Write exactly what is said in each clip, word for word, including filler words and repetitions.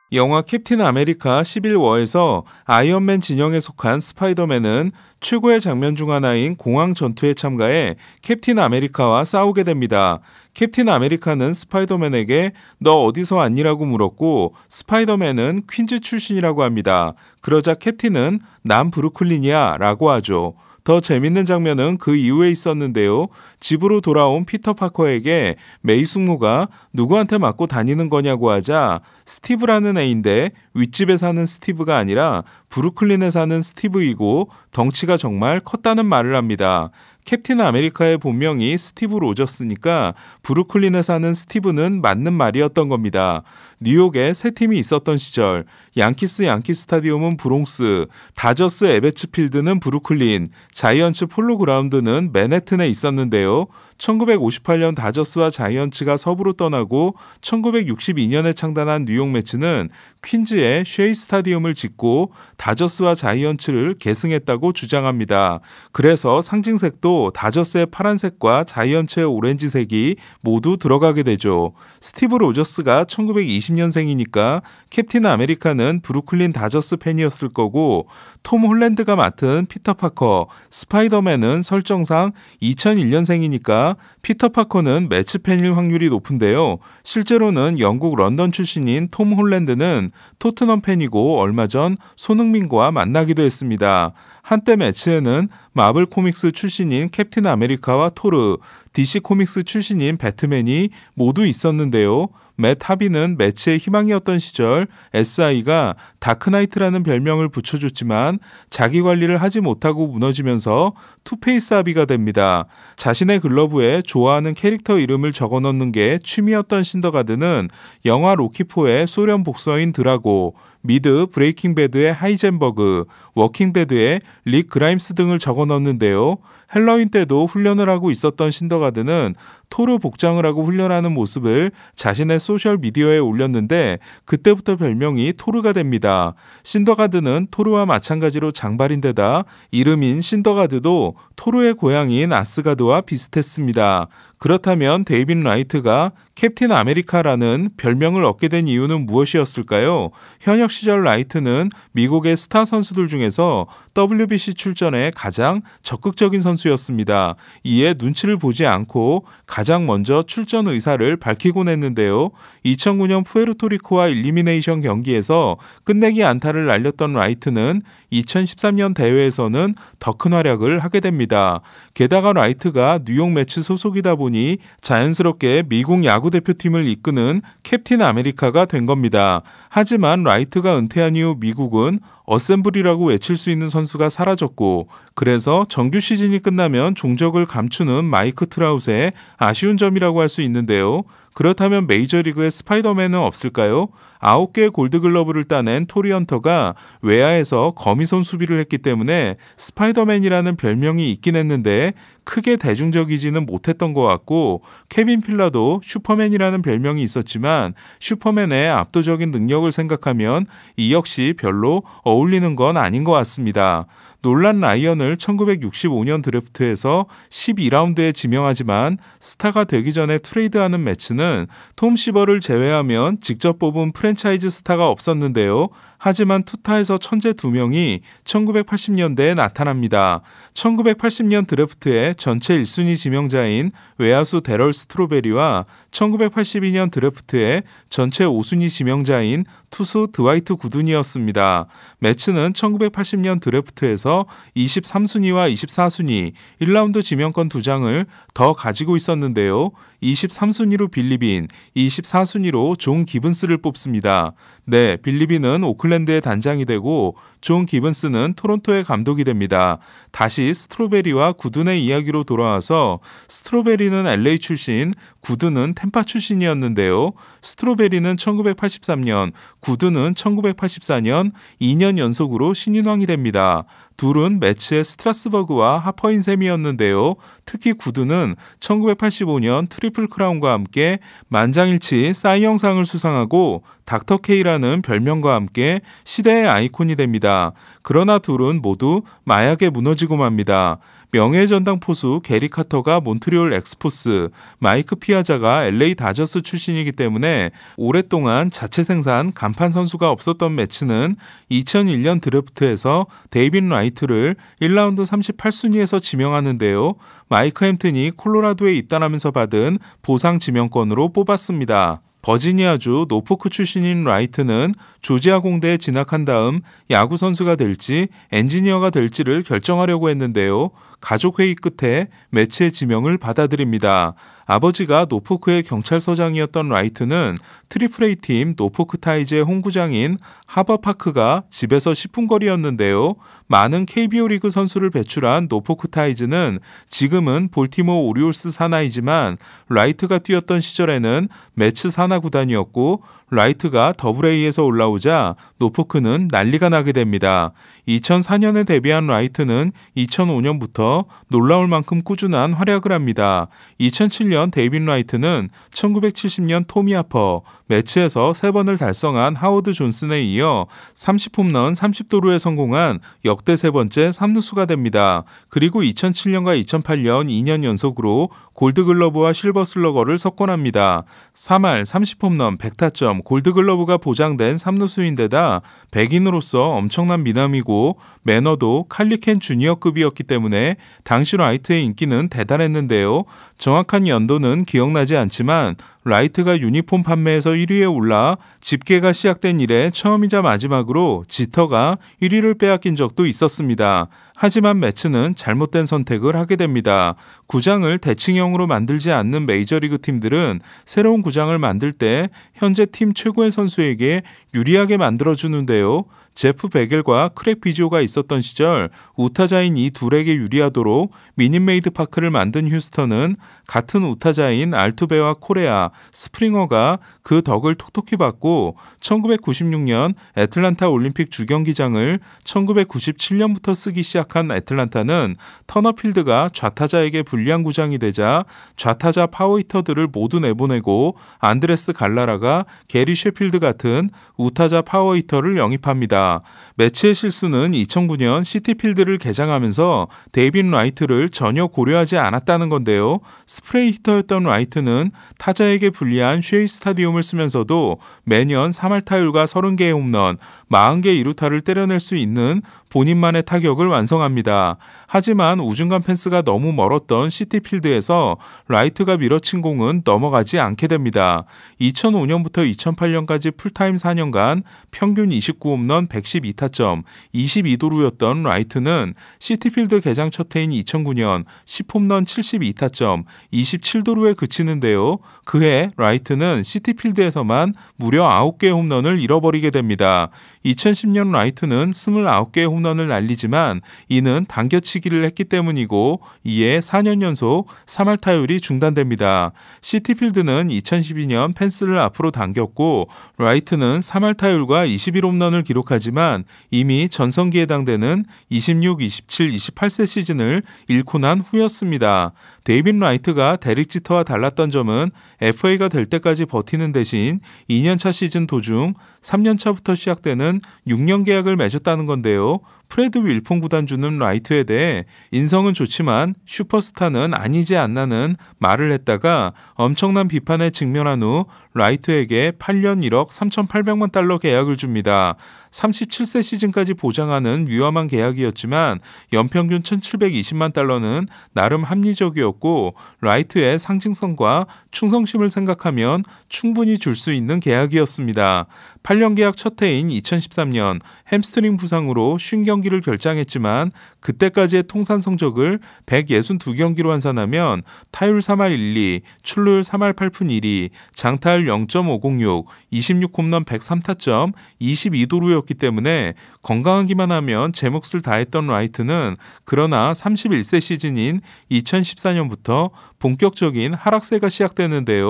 영화 캡틴 아메리카 시빌 워에서 아이언맨 진영에 속한 스파이더맨은 최고의 장면 중 하나인 공항 전투에 참가해 캡틴 아메리카와 싸우게 됩니다. 캡틴 아메리카는 스파이더맨에게 너 어디서 왔니라고 물었고 스파이더맨은 퀸즈 출신이라고 합니다. 그러자 캡틴은 난 브루클린이야 라고 하죠. 더 재밌는 장면은 그 이후에 있었는데요. 집으로 돌아온 피터 파커에게 메이 숙모가 누구한테 맞고 다니는 거냐고 하자 스티브라는 애인데 윗집에 사는 스티브가 아니라 브루클린에 사는 스티브이고 덩치가 정말 컸다는 말을 합니다. 캡틴 아메리카의 본명이 스티브 로저스니까 브루클린에 사는 스티브는 맞는 말이었던 겁니다. 뉴욕에 세 팀이 있었던 시절 양키스 양키 스타디움은 브롱스, 다저스 에베츠 필드는 브루클린, 자이언츠 폴로 그라운드는 맨해튼에 있었는데요. 천구백오십팔 년 다저스와 자이언츠가 서부로 떠나고 천구백육십이 년에 창단한 뉴욕 매츠는 퀸즈에 쉐이 스타디움을 짓고 다저스와 자이언츠를 계승했다고 주장합니다. 그래서 상징색도 다저스의 파란색과 자이언츠의 오렌지색이 모두 들어가게 되죠. 스티브 로저스가 천구백이십 년생이니까 캡틴 아메리카는 브루클린 다저스 팬이었을 거고 톰 홀랜드가 맡은 피터 파커, 스파이더맨은 설정상 이천일 년생이니까 피터 파커는 매치 팬일 확률이 높은데요. 실제로는 영국 런던 출신인 톰 홀랜드는 토트넘 팬이고 얼마 전 손흥민과 만나기도 했습니다. 한때 매치에는 마블 코믹스 출신인 캡틴 아메리카와 토르, 디씨 코믹스 출신인 배트맨이 모두 있었는데요. 맷 하비는 매치의 희망이었던 시절 에스아이가 다크나이트라는 별명을 붙여줬지만 자기 관리를 하지 못하고 무너지면서 투페이스 하비가 됩니다. 자신의 글러브에 좋아하는 캐릭터 이름을 적어넣는 게 취미였던 신더가드는 영화 로키포의 소련 복서인 드라고, 미드 브레이킹 배드의 하이젠버그, 워킹 데드의 릭 그라임스 등을 적어 넣었는데요. 헬로윈 때도 훈련을 하고 있었던 신더가드는 토르 복장을 하고 훈련하는 모습을 자신의 소셜미디어에 올렸는데 그때부터 별명이 토르가 됩니다. 신더가드는 토르와 마찬가지로 장발인데다 이름인 신더가드도 토르의 고향인 아스가드와 비슷했습니다. 그렇다면 데이빗 라이트가 캡틴 아메리카라는 별명을 얻게 된 이유는 무엇이었을까요? 현역 시절 라이트는 미국의 스타 선수들 중에서 더블유비씨 출전에 가장 적극적인 선수였습니다. 이에 눈치를 보지 않고 가장 먼저 출전 의사를 밝히곤 했는데요. 이천구 년 푸에르토리코와 일리미네이션 경기에서 끝내기 안타를 날렸던 라이트는 이천십삼 년 대회에서는 더 큰 활약을 하게 됩니다. 게다가 라이트가 뉴욕 매츠 소속이다 보니 자연스럽게 미국 야구 대표팀을 이끄는 캡틴 아메리카가 된 겁니다. 하지만 라이트가 은퇴한 이후 미국은 어셈블이라고 외칠 수 있는 선수가 사라졌고 그래서 정규 시즌이 끝나면 종적을 감추는 마이크 트라웃의 아쉬운 점이라고 할 수 있는데요. 그렇다면 메이저리그에 스파이더맨은 없을까요? 아홉 개의 골드글러브를 따낸 토리 헌터가 외야에서 거미손 수비를 했기 때문에 스파이더맨이라는 별명이 있긴 했는데 크게 대중적이지는 못했던 것 같고 케빈 필라도 슈퍼맨이라는 별명이 있었지만 슈퍼맨의 압도적인 능력을 생각하면 이 역시 별로 어울리는 건 아닌 것 같습니다. 놀란 라이언을 천구백육십오 년 드래프트에서 십이 라운드에 지명하지만 스타가 되기 전에 트레이드하는 매치는 톰 시버를 제외하면 직접 뽑은 프랜차이즈 스타가 없었는데요. 하지만 투타에서 천재 두 명이 천구백팔십 년대에 나타납니다. 천구백팔십 년 드래프트의 전체 일 순위 지명자인 외야수 데럴 스트로베리와 천구백팔십이 년 드래프트의 전체 오 순위 지명자인 투수 드와이트 구든이었습니다. 매츠는 천구백팔십 년 드래프트에서 이십삼 순위와 이십사 순위, 일 라운드 지명권 두 장을 더 가지고 있었는데요. 이십삼 순위로 빌리빈, 이십사 순위로 존 기븐스를 뽑습니다. 네, 빌리빈은 오클랜드의 단장이 되고 존 기븐스는 토론토의 감독이 됩니다. 다시 스트로베리와 구든의 이야기로 돌아와서 스트로베리는 엘에이 출신, 구든은 템파 출신이었는데요. 스트로베리는 천구백팔십삼 년, 구든은 천구백팔십사 년 이 년 연속으로 신인왕이 됩니다. 둘은 매치의 스트라스버그와 하퍼인 셈이었는데요. 특히 구든은 천구백팔십오 년 트리플 크라운과 함께 만장일치 싸이 영상을 수상하고 닥터 K라는 별명과 함께 시대의 아이콘이 됩니다. 그러나 둘은 모두 마약에 무너지고 맙니다. 명예의 전당 포수 게리 카터가 몬트리올 엑스포스, 마이크 피아자가 엘에이 다저스 출신이기 때문에 오랫동안 자체 생산 간판 선수가 없었던 매츠는 이천일 년 드래프트에서 데이빗 라이트를 일 라운드 삼십팔 순위에서 지명하는데요. 마이크 햄튼이 콜로라도에 입단하면서 받은 보상 지명권으로 뽑았습니다. 버지니아주 노포크 출신인 라이트는 조지아 공대에 진학한 다음 야구 선수가 될지 엔지니어가 될지를 결정하려고 했는데요. 가족회의 끝에 매치의 지명을 받아들입니다. 아버지가 노포크의 경찰서장이었던 라이트는 트리플 에이 팀 노포크 타이즈의 홈구장인 하버파크가 집에서 십 분 거리였는데요. 많은 케이비오 리그 선수를 배출한 노포크 타이즈는 지금은 볼티모어 오리올스 산하이지만 라이트가 뛰었던 시절에는 매츠 산하 구단이었고 라이트가 더블 에이에서 올라오자 노포크는 난리가 나게 됩니다. 이천사 년에 데뷔한 라이트는 이천오 년부터 놀라울 만큼 꾸준한 활약을 합니다. 이천칠 년 데이빗 라이트는 천구백칠십 년 토미 하퍼, 매치에서 세 번을 달성한 하워드 존슨에 이어 삼십 홈런 삼십 도루에 성공한 역대 세 번째 삼루수가 됩니다. 그리고 이천칠 년과 이천팔 년 이 년 연속으로 골드글러브와 실버슬러거를 석권합니다. 삼 할 삼십 홈런 백 타점 골드글러브가 보장된 삼루수인데다 백인으로서 엄청난 미남이고 매너도 칼리켄 주니어급이었기 때문에 당시 라이트의 인기는 대단했는데요. 정확한 연도는 기억나지 않지만 라이트가 유니폼 판매에서 일 위에 올라 집계가 시작된 이래 처음이자 마지막으로 지터가 일 위를 빼앗긴 적도 있었습니다. 하지만 매츠는 잘못된 선택을 하게 됩니다. 구장을 대칭형으로 만들지 않는 메이저리그 팀들은 새로운 구장을 만들 때 현재 팀 최고의 선수에게 유리하게 만들어주는데요. 제프 베겔과 크랙 비조가 있었던 시절 우타자인 이 둘에게 유리하도록 미닛메이드 파크를 만든 휴스턴은 같은 우타자인 알투베와 코레아, 스프링어가 그 덕을 톡톡히 받고 천구백구십육 년 애틀란타 올림픽 주경기장을 천구백구십칠 년부터 쓰기 시작한 애틀란타는 터너필드가 좌타자에게 불리한 구장이 되자 좌타자 파워히터들을 모두 내보내고 안드레스 갈라라가 게리 셰필드 같은 우타자 파워히터를 영입합니다. 매치의 실수는 이천구 년 시티필드를 개장하면서 데이빗 라이트를 전혀 고려하지 않았다는 건데요. 스프레이 히터였던 라이트는 타자에게 불리한 쉐이 스타디움을 쓰면서도 매년 삼 할 타율과 서른 개의 홈런, 사십 개 이루타를 때려낼 수 있는 본인만의 타격을 완성합니다. 하지만 우중간 펜스가 너무 멀었던 시티필드에서 라이트가 밀어친 공은 넘어가지 않게 됩니다. 이천오 년부터 이천팔 년까지 풀타임 사 년간 평균 이십구 홈런 백십이 타점 이십이 도루였던 라이트는 시티필드 개장 첫 해인 이천구 년 십 홈런 칠십이 타점 이십칠 도루에 그치는데요. 그해 라이트는 시티필드에서만 무려 아홉 개의 홈런을 잃어버리게 됩니다. 이천십 년 라이트는 이십구 개의 홈런을 날리지만 이는 당겨치기를 했기 때문이고 이에 사 년 연속 삼 할 타율이 중단됩니다. 시티필드는 이천십이 년 펜스를 앞으로 당겼고 라이트는 삼 할 타율과 이십일 홈런을 기록하지만 이미 전성기에 해당되는 이십육, 이십칠, 이십팔 세 시즌을 잃고 난 후였습니다. 데이빗 라이트가 데릭 지터와 달랐던 점은 에프에이가 될 때까지 버티는 대신 이 년 차 시즌 도중 삼 년 차부터 시작되는 육 년 계약을 맺었다는 건데요. 프레드 윌폰 구단주는 라이트에 대해 인성은 좋지만 슈퍼스타는 아니지 않나는 말을 했다가 엄청난 비판에 직면한 후 라이트에게 팔 년 일억 삼천팔백만 달러 계약을 줍니다. 삼십칠 세 시즌까지 보장하는 위험한 계약이었지만 연평균 천칠백이십만 달러는 나름 합리적이었고 라이트의 상징성과 충성심을 생각하면 충분히 줄 수 있는 계약이었습니다. 팔 년 계약 첫 해인 이천십삼 년 햄스트링 부상으로 쉰 경기를 결장했지만 그때까지의 통산 성적을 백육십이 경기로 환산하면 타율 삼 할 일 리, 출루율 삼 할 팔 푼 일 리, 장타율 영 점 오공육, 이십육 홈런 백삼 타점 이십이 도루였기 때문에 건강하기만 하면 제 몫을 다했던 라이트는 그러나 삼십일 세 시즌인 이천십사 년부터 본격적인 하락세가 시작되는데요.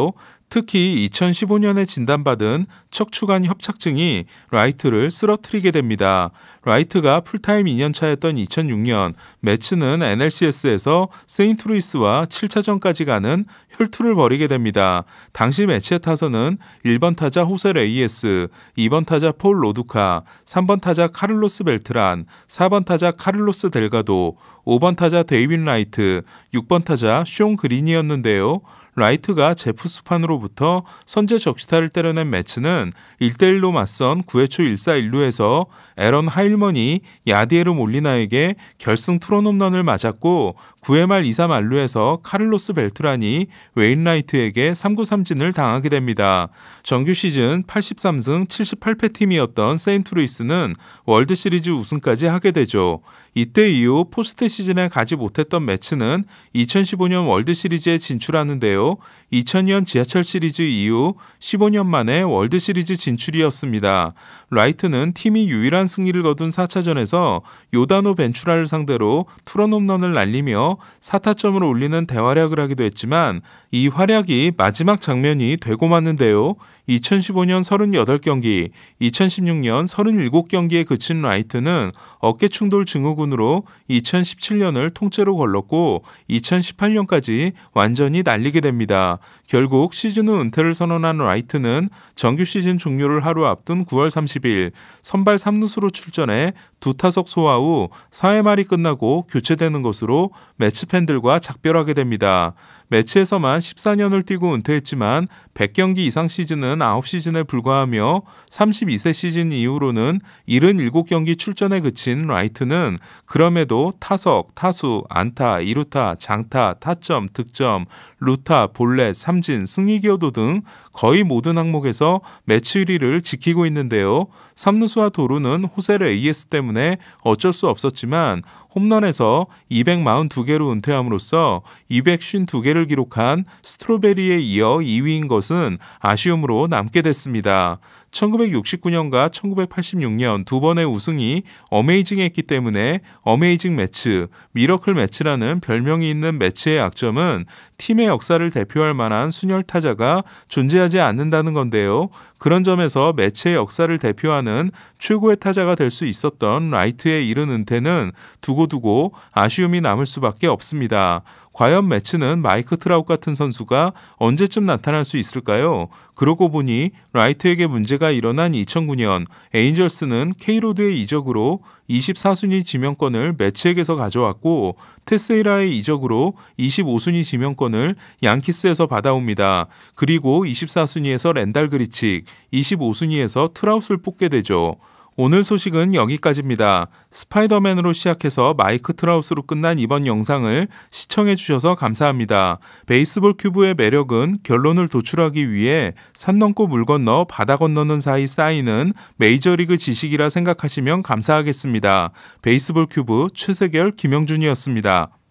특히 이천십오 년에 진단받은 척추관 협착증이 라이트를 쓰러뜨리게 됩니다. 라이트가 풀타임 이 년 차였던 이천육 년, 매츠는 엔엘시에스에서 세인트루이스와 칠 차전까지 가는 혈투를 벌이게 됩니다. 당시 매치의 타선은 일 번 타자 호세 레이에스, 이 번 타자 폴 로두카, 삼 번 타자 카를로스 벨트란, 사 번 타자 카를로스 델가도, 오 번 타자 데이빈 라이트, 육 번 타자 숀 그린이었는데요. 라이트가 제프스판으로부터 선제 적시타를 때려낸 매치는 일 대 일로 맞선 구 회 초 일 사 일 루에서 에런 하일먼이 야디에르 몰리나에게 결승 투런 홈런을 맞았고 구 회 말 이 사 만루에서 카를로스 벨트란이 웨인 라이트에게 삼 구 삼진을 당하게 됩니다. 정규 시즌 팔십삼 승 칠십팔 패 팀이었던 세인트루이스는 월드시리즈 우승까지 하게 되죠. 이때 이후 포스트 시즌에 가지 못했던 매치는 이천십오 년 월드시리즈에 진출하는데요. 이천 년 지하철 시리즈 이후 십오 년 만에 월드시리즈 진출이었습니다. 라이트는 팀이 유일한 승리를 거둔 사 차전에서 요다노 벤추라를 상대로 투런 홈런을 날리며 사 타점을 올리는 대활약을 하기도 했지만 이 활약이 마지막 장면이 되고 말는데요. 이천십오 년 삼십팔 경기, 이천십육 년 삼십칠 경기에 그친 라이트는 어깨 충돌 증후군으로 이천십칠 년을 통째로 걸렀고 이천십팔 년까지 완전히 날리게 됩니다. 결국 시즌 후 은퇴를 선언한 라이트는 정규 시즌 종료를 하루 앞둔 구월 삼십일 선발 삼 루수로 출전해 두 타석 소화 후 사 회 말이 끝나고 교체되는 것으로 매치 팬들과 작별하게 됩니다. 매치에서만 십사 년을 뛰고 은퇴했지만 백 경기 이상 시즌은 아홉 시즌에 불과하며 삼십이 세 시즌 이후로는 칠십칠 경기 출전에 그친 라이트는 그럼에도 타석, 타수, 안타, 이 루타, 장타, 타점, 득점, 루타, 볼넷, 삼진, 승리기여도 등 거의 모든 항목에서 매치 일 위를 지키고 있는데요. 삼 루수와 도루는 호세 레이에스 때문에 어쩔 수 없었지만 홈런에서 이백사십이 개로 은퇴함으로써 이백오십이 개를 기록한 스트로베리에 이어 이 위인 것은 아쉬움으로 남게 됐습니다. 천구백육십구 년과 천구백팔십육 년 두 번의 우승이 어메이징했기 때문에 어메이징 매치, 미러클 매치라는 별명이 있는 매치의 약점은 팀의 역사를 대표할 만한 순혈 타자가 존재하지 않는다는 건데요. 그런 점에서 매치의 역사를 대표하는 최고의 타자가 될 수 있었던 라이트의 이른 은퇴는 두고두고 아쉬움이 남을 수밖에 없습니다. 과연 매치는 마이크 트라웃 같은 선수가 언제쯤 나타날 수 있을까요? 그러고 보니 라이트에게 문제가 일어난 이천구 년 에인절스는 K로드의 이적으로 이십사 순위 지명권을 매치에게서 가져왔고 테세이라의 이적으로 이십오 순위 지명권을 양키스에서 받아옵니다. 그리고 이십사 순위에서 랜달 그리칙, 이십오 순위에서 트라웃을 뽑게 되죠. 오늘 소식은 여기까지입니다. 스파이더맨으로 시작해서 마이크 트라웃으로 끝난 이번 영상을 시청해주셔서 감사합니다. 베이스볼 큐브의 매력은 결론을 도출하기 위해 산 넘고 물 건너 바다 건너는 사이 쌓이는 메이저리그 지식이라 생각하시면 감사하겠습니다. 베이스볼 큐브 최세결 김영준이었습니다.